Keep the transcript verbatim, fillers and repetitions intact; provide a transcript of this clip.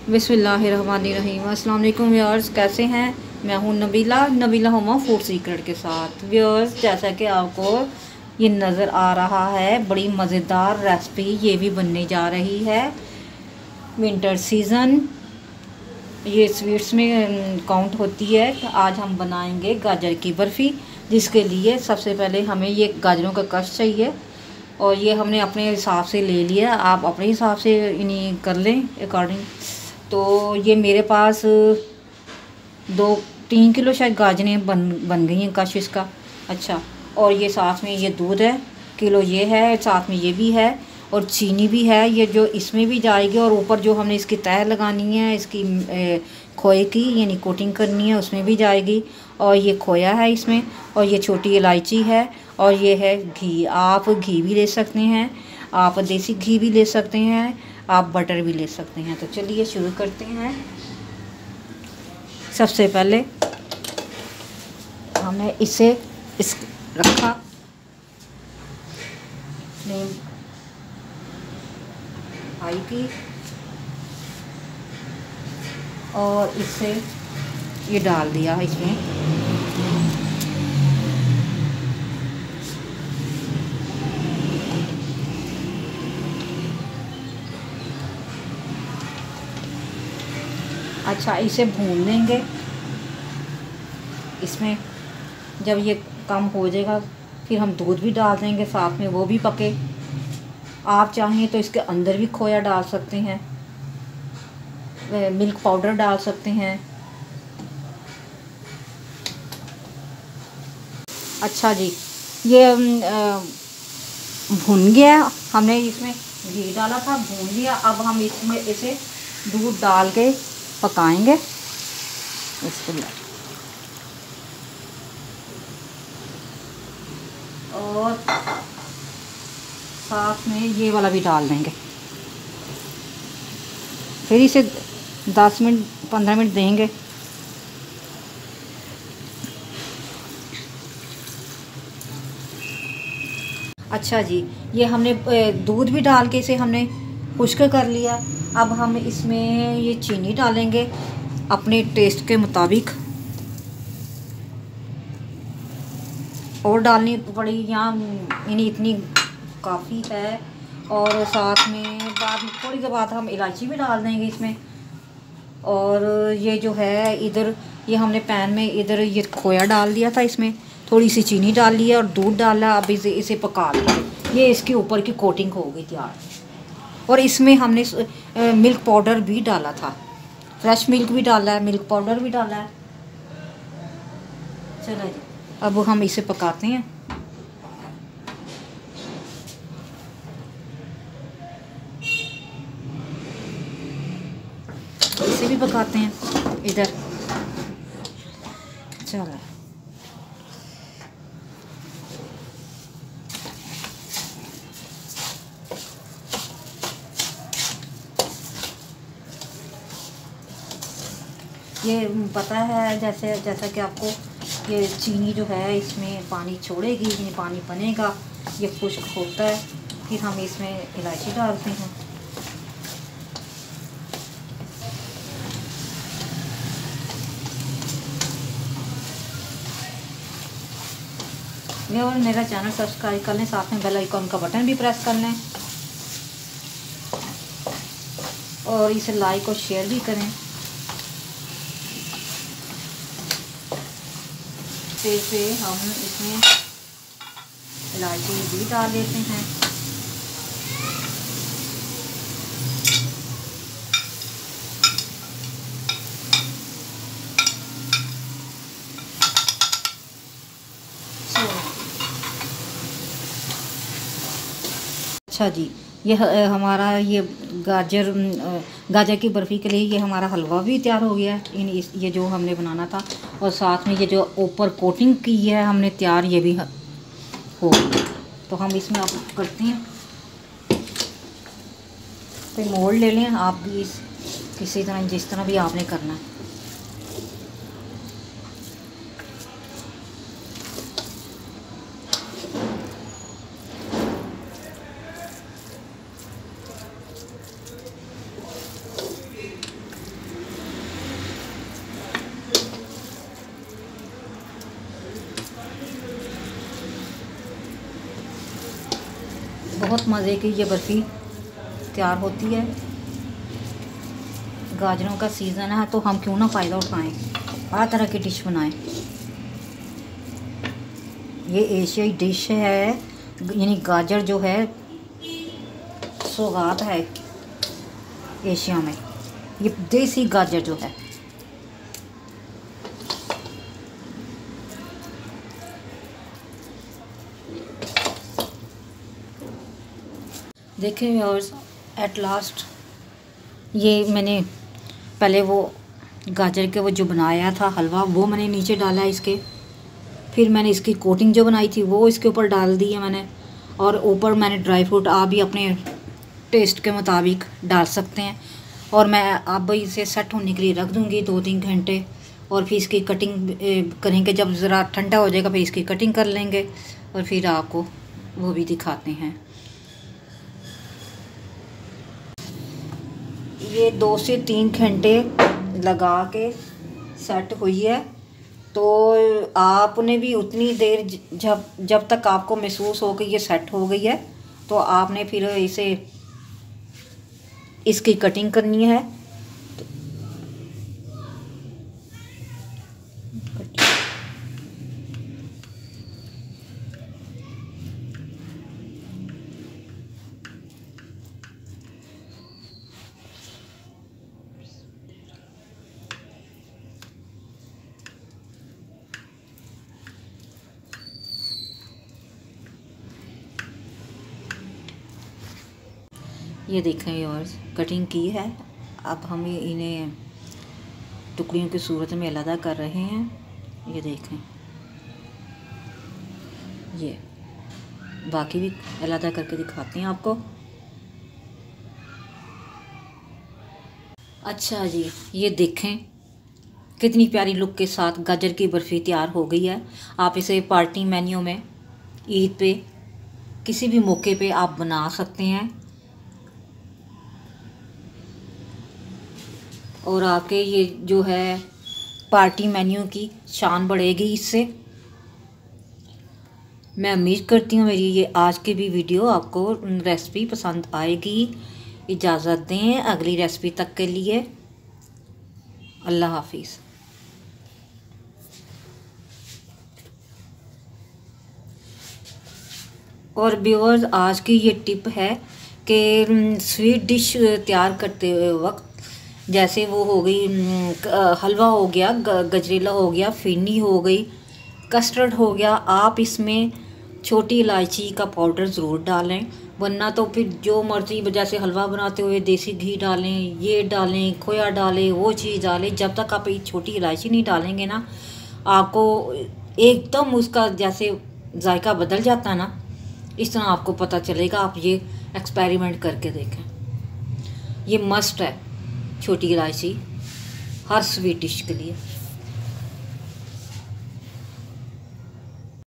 बिस्मिल्लाहिर्रहमानिर्रहीम। अस्सलाम वालेकुम व्यूअर्स, कैसे हैं? मैं हूं नबीला नबीला होमा फूड सीक्रेट के साथ। व्यूअर्स, जैसा कि आपको ये नज़र आ रहा है, बड़ी मज़ेदार रेसिपी ये भी बनने जा रही है। विंटर सीज़न ये स्वीट्स में काउंट होती है। तो आज हम बनाएंगे गाजर की बर्फ़ी, जिसके लिए सबसे पहले हमें ये गाजरों का कश चाहिए और ये हमने अपने हिसाब से ले लिया। आप अपने हिसाब से इन्हीं कर लें अकॉर्डिंग। तो ये मेरे पास दो तीन किलो शायद गाजरें बन बन गई हैं कश इसका। अच्छा, और ये साथ में ये दूध है किलो, ये है साथ में, ये भी है और चीनी भी है, ये जो इसमें भी जाएगी। और ऊपर जो हमने इसकी तह लगानी है इसकी ए, खोए की यानी कोटिंग करनी है, उसमें भी जाएगी। और ये खोया है इसमें, और ये छोटी इलायची है, और ये है घी। आप घी भी ले सकते हैं, आप देसी घी भी ले सकते हैं, आप बटर भी ले सकते हैं। तो चलिए शुरू करते हैं। सबसे पहले हमने इसे इस रखा फ्लेम हाई की और इससे ये डाल दिया इसमें। अच्छा, इसे भून लेंगे। इसमें जब ये कम हो जाएगा फिर हम दूध भी डाल देंगे साथ में, वो भी पके। आप चाहें तो इसके अंदर भी खोया डाल सकते हैं, मिल्क पाउडर डाल सकते हैं। अच्छा जी, ये भुन गया, हमने इसमें घी डाला था, भून लिया। अब हम इसमें इसे दूध डाल के पकाएंगे। इसको और साथ में ये वाला भी डाल देंगे। फिर इसे दस मिनट पंद्रह मिनट देंगे। अच्छा जी, ये हमने दूध भी डाल के इसे हमने खुश्क कर लिया। अब हम इसमें ये चीनी डालेंगे अपने टेस्ट के मुताबिक, और डालनी पड़ी यहाँ यानी इतनी काफ़ी है। और साथ में बाद में थोड़ी देर बाद हम इलायची भी डाल देंगे इसमें। और ये जो है इधर ये हमने पैन में इधर ये खोया डाल दिया था, इसमें थोड़ी सी चीनी डाल ली है और दूध डाला। अब इसे इसे पका लिया। ये इसके ऊपर की कोटिंग हो गई तैयार। और इसमें हमने मिल्क पाउडर भी डाला था, फ्रेश मिल्क भी डाला है, मिल्क पाउडर भी डाला है। चलो जी, अब हम इसे पकाते हैं। इसे भी पकाते हैं इधर। चलो, ये पता है जैसे जैसा कि आपको ये चीनी जो है इसमें पानी छोड़ेगी, ये पानी बनेगा, ये खुश्क होता है। फिर हम इसमें इलायची डालते हैं। ये और मेरा चैनल सब्सक्राइब कर लें, साथ में बेल आइकॉन का बटन भी प्रेस कर लें और इसे लाइक और शेयर भी करें। फिर से हम इसमें इलायची भी डाल देते हैं। अच्छा जी, ये हमारा ये गाजर गाजर की बर्फ़ी के लिए ये हमारा हलवा भी तैयार हो गया है। इन इस ये जो हमने बनाना था, और साथ में ये जो ऊपर कोटिंग की है हमने तैयार, ये भी हो गई। तो हम इसमें अब करते हैं, तो मोल्ड ले लें आप भी इस किसी तरह, जिस तरह भी आपने करना है। बहुत मज़े की ये बर्फ़ी तैयार होती है। गाजरों का सीज़न है तो हम क्यों ना फ़ायदा उठाएं, हर तरह की डिश बनाएं। ये एशियाई डिश है, यानी गाजर जो है सौगात है एशिया में। ये देसी गाजर जो है, देखें व्यूअर्स, एट लास्ट ये मैंने पहले वो गाजर के वो जो बनाया था हलवा वो मैंने नीचे डाला है इसके। फिर मैंने इसकी कोटिंग जो बनाई थी वो इसके ऊपर डाल दी है मैंने, और ऊपर मैंने ड्राई फ्रूट आप भी अपने टेस्ट के मुताबिक डाल सकते हैं। और मैं अब इसे सेट होने के लिए रख दूँगी दो तीन घंटे, और फिर इसकी कटिंग करेंगे। जब ज़रा ठंडा हो जाएगा फिर इसकी कटिंग कर लेंगे और फिर आपको वो भी दिखाते हैं। ये दो से तीन घंटे लगा के सेट हुई है, तो आपने भी उतनी देर जब जब तक आपको महसूस हो कि ये सेट हो गई है तो आपने फिर इसे इसकी कटिंग करनी है। ये देखें यार, कटिंग की है। अब हम इन्हें टुकड़ियों की सूरत में अलग कर रहे हैं। ये देखें, ये बाकी भी अलग करके दिखाते हैं आपको। अच्छा जी, ये देखें कितनी प्यारी लुक के साथ गाजर की बर्फ़ी तैयार हो गई है। आप इसे पार्टी मेन्यू में, ईद पे, किसी भी मौके पे आप बना सकते हैं और आपके ये जो है पार्टी मेन्यू की शान बढ़ेगी इससे। मैं उम्मीद करती हूँ मेरी ये आज की भी वीडियो आपको रेसिपी पसंद आएगी। इजाज़त दें अगली रेसिपी तक के लिए। अल्लाह हाफिज़। और व्यूअर्स, आज की ये टिप है कि स्वीट डिश तैयार करते वक्त, जैसे वो हो गई हलवा हो गया, गजरेला हो गया, फिरनी हो गई, कस्टर्ड हो गया, आप इसमें छोटी इलायची का पाउडर ज़रूर डालें। वरना तो फिर जो मर्ज़ी, जैसे हलवा बनाते हुए देसी घी डालें, ये डालें, खोया डालें, वो चीज़ डालें, जब तक आप ये छोटी इलायची नहीं डालेंगे ना, आपको एकदम उसका जैसे जायका बदल जाता है ना, इस तरह आपको पता चलेगा। आप ये एक्सपेरिमेंट करके देखें। ये मस्ट है छोटी इलायची हर स्वीट डिश के लिए।